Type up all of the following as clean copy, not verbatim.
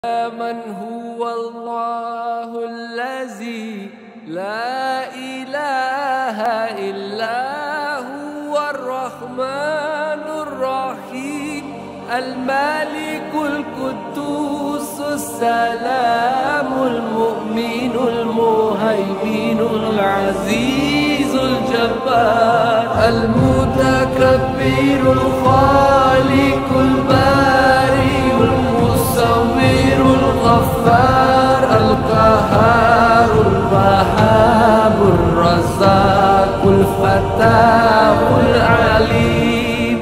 من هو الله الذي لا إله إلا هو الرحمن الرحيم الملك القدوس السلام المؤمن المهيمن العزيز الجبار المتكبر الخالق البارئ المصور الغفار القهار الوهاب الرزاق الفتاح العليم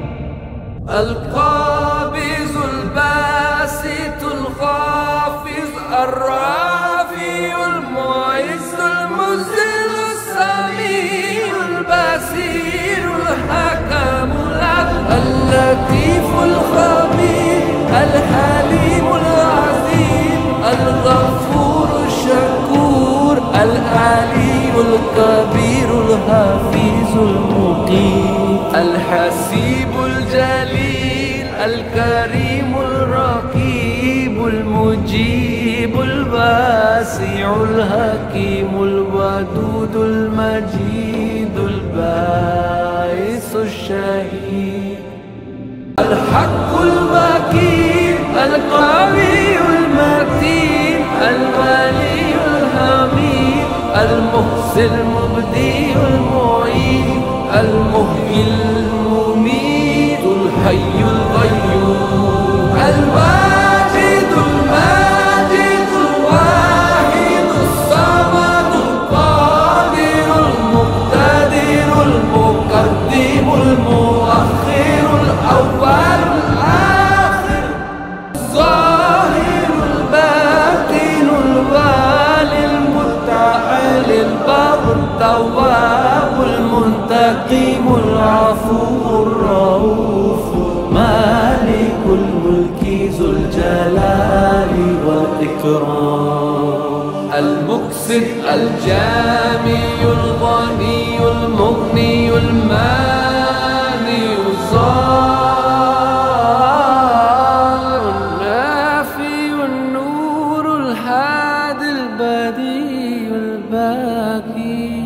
القابض الباسط الخافض الرافع المعز المذل السميع البصير الحكم العدل اللطيف الخبير الحليم العظيم الغفور الشكور العلي الكبير الحفيظ المقيم الحسيب الجليل الكريم الرقيب المجيب الواسع الحكيم الودود المجيد الباعث الشهيد الحق المكين القوي المتين الولي الحميد المحسن المبدي المعيد المحيي المميت الحي القيوم الواجد الماجد الواحد الصمد القادر المقتدر المقدم المؤخر الأول الآخر الظاهر الباطن الوالي المتعال البر التواب المنتقم العفو الرؤوف مالك الملك ذو الجلال والإكرام المقسط الجامع الغني المغني المانع الظاهر النافي النور الهادي البديع الباقي